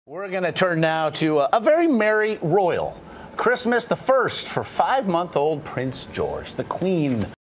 We're going to turn now to a very merry royal Christmas, the first for 5-month-old Prince George. The Queen